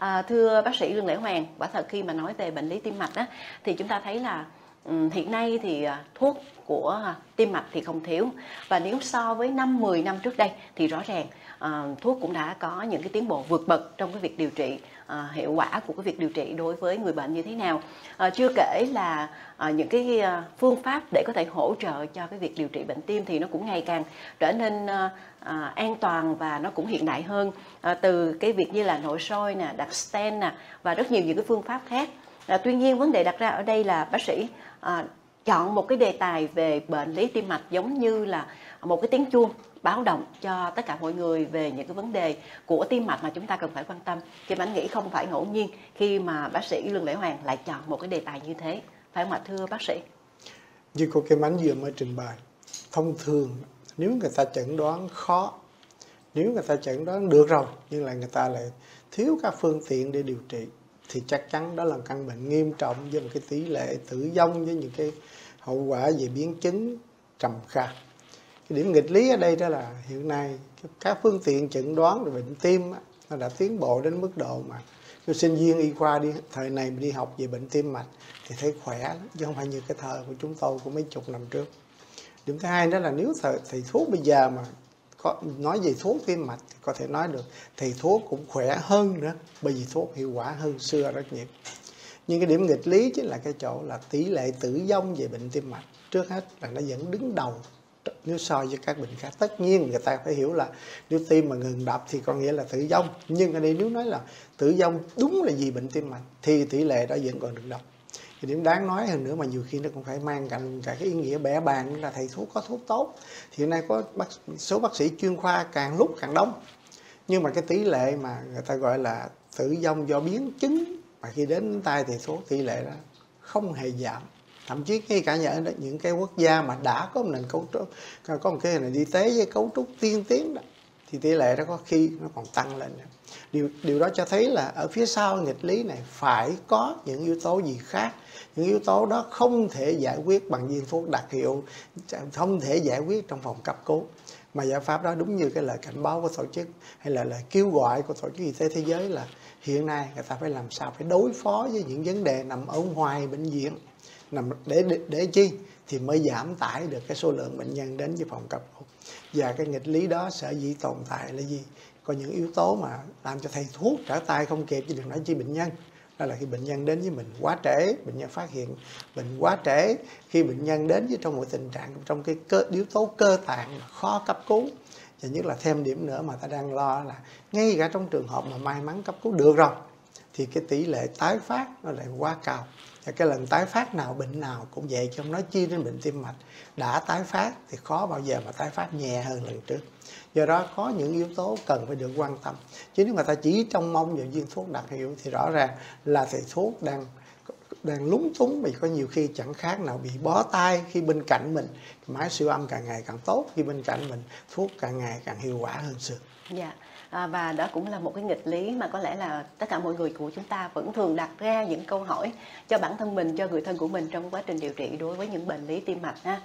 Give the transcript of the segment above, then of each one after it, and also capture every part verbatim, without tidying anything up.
À, thưa bác sĩ Lương Lễ Hoàng, quả thật khi mà nói về bệnh lý tim mạch á, thì chúng ta thấy là um, hiện nay thì uh, thuốc của uh, tim mạch thì không thiếu, và nếu so với năm mười năm trước đây thì rõ ràng uh, thuốc cũng đã có những cái tiến bộ vượt bậc trong cái việc điều trị, uh, hiệu quả của cái việc điều trị đối với người bệnh như thế nào. Uh, chưa kể là uh, những cái uh, phương pháp để có thể hỗ trợ cho cái việc điều trị bệnh tim thì nó cũng ngày càng trở nên uh, À, an toàn và nó cũng hiện đại hơn, à, từ cái việc như là nội soi nè, đặt stent nè và rất nhiều những cái phương pháp khác. À, tuy nhiên vấn đề đặt ra ở đây là bác sĩ à, chọn một cái đề tài về bệnh lý tim mạch giống như là một cái tiếng chuông báo động cho tất cả mọi người về những cái vấn đề của tim mạch mà chúng ta cần phải quan tâm. Thì anh nghĩ không phải ngẫu nhiên khi mà bác sĩ Lương Lễ Hoàng lại chọn một cái đề tài như thế, phải không ạ thưa bác sĩ? Như cô Kim Ánh vừa mới trình bày, thông thường nếu người ta chẩn đoán khó, nếu người ta chẩn đoán được rồi nhưng là người ta lại thiếu các phương tiện để điều trị thì chắc chắn đó là căn bệnh nghiêm trọng với một cái tỷ lệ tử vong với những cái hậu quả về biến chứng trầm kha. Cái điểm nghịch lý ở đây đó là hiện nay các phương tiện chẩn đoán về bệnh tim nó đã tiến bộ đến mức độ mà nếu sinh viên y khoa đi thời này đi học về bệnh tim mạch thì thấy khỏe lắm, chứ không phải như cái thời của chúng tôi của mấy chục năm trước. Điểm thứ hai đó là nếu thầy, thầy thuốc bây giờ mà có nói về thuốc tim mạch thì có thể nói được thầy thuốc cũng khỏe hơn nữa, bởi vì thuốc hiệu quả hơn xưa rất nhiều. Nhưng cái điểm nghịch lý chính là cái chỗ là tỷ lệ tử vong về bệnh tim mạch trước hết là nó vẫn đứng đầu nếu so với các bệnh khác. Tất nhiên người ta phải hiểu là nếu tim mà ngừng đập thì có nghĩa là tử vong, nhưng ở đây nếu nói là tử vong đúng là vì bệnh tim mạch thì tỷ lệ đó vẫn còn đứng đầu. Thì điểm đáng nói hơn nữa mà nhiều khi nó cũng phải mang cạnh cả cái ý nghĩa bẻ bàng là thầy thuốc có thuốc tốt. Thì hiện nay có bác, số bác sĩ chuyên khoa càng lúc càng đông, nhưng mà cái tỷ lệ mà người ta gọi là tử vong do biến chứng mà khi đến tay thầy thuốc tỷ lệ đó không hề giảm. Thậm chí ngay cả những, những cái quốc gia mà đã có một nền cấu trúc, có một cái nền y tế với cấu trúc tiên tiến đó, thì tỷ lệ đó có khi nó còn tăng lên nữa. Điều, điều đó cho thấy là ở phía sau nghịch lý này phải có những yếu tố gì khác. Những yếu tố đó không thể giải quyết bằng viên thuốc đặc hiệu, không thể giải quyết trong phòng cấp cứu. Mà giải pháp đó đúng như cái lời cảnh báo của tổ chức hay là lời kêu gọi của Tổ chức Y tế Thế giới là hiện nay người ta phải làm sao phải đối phó với những vấn đề nằm ở ngoài bệnh viện. Nằm để, để, để chi? Thì mới giảm tải được cái số lượng bệnh nhân đến với phòng cấp cứu. Và cái nghịch lý đó sở dĩ tồn tại là gì? Có những yếu tố mà làm cho thầy thuốc trở tay không kịp, chứ đừng nói chi bệnh nhân. Đó là khi bệnh nhân đến với mình quá trễ, bệnh nhân phát hiện bệnh quá trễ, khi bệnh nhân đến với trong một tình trạng trong cái cơ, yếu tố cơ tạng mà khó cấp cứu. Và nhất là thêm điểm nữa mà ta đang lo là ngay cả trong trường hợp mà may mắn cấp cứu được rồi thì cái tỷ lệ tái phát nó lại quá cao. Và cái lần tái phát nào bệnh nào cũng vậy, chứ không nói chi đến bệnh tim mạch. Đã tái phát thì khó bao giờ mà tái phát nhẹ hơn lần trước. Do đó có những yếu tố cần phải được quan tâm. Chứ nếu người ta chỉ trông mong vào viên thuốc đặc hiệu thì rõ ràng là thầy thuốc đang đang lúng túng, vì có nhiều khi chẳng khác nào bị bó tay khi bên cạnh mình máy siêu âm càng ngày càng tốt, khi bên cạnh mình thuốc càng ngày càng hiệu quả hơn xưa. Dạ. À, và đó cũng là một cái nghịch lý mà có lẽ là tất cả mọi người của chúng ta vẫn thường đặt ra những câu hỏi cho bản thân mình, cho người thân của mình trong quá trình điều trị đối với những bệnh lý tim mạch ha.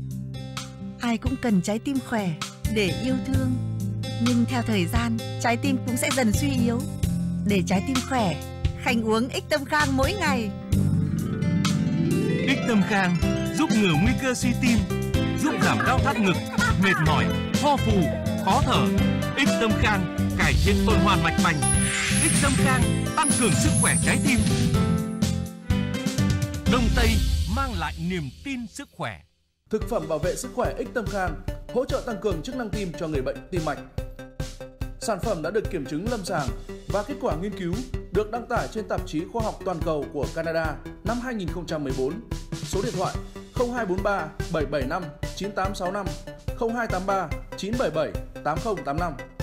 Ai cũng cần trái tim khỏe để yêu thương, nhưng theo thời gian trái tim cũng sẽ dần suy yếu. Để trái tim khỏe, Khanh uống Ích Tâm Khang mỗi ngày. Ích Tâm Khang giúp ngừa nguy cơ suy tim, giúp giảm đau thắt ngực, mệt mỏi, ho phù, khó thở. Ích Tâm Khang cải thiện tuần hoàn mạch vành. Ích Tâm Khang tăng cường sức khỏe trái tim. Đông Tây mang lại niềm tin sức khỏe. Thực phẩm bảo vệ sức khỏe Ích Tâm Khang hỗ trợ tăng cường chức năng tim cho người bệnh tim mạch. Sản phẩm đã được kiểm chứng lâm sàng và kết quả nghiên cứu được đăng tải trên tạp chí khoa học toàn cầu của Canada năm hai nghìn không trăm mười bốn. Số điện thoại không hai bốn ba bảy bảy năm chín tám sáu năm, không hai tám ba chín bảy bảy tám không tám năm.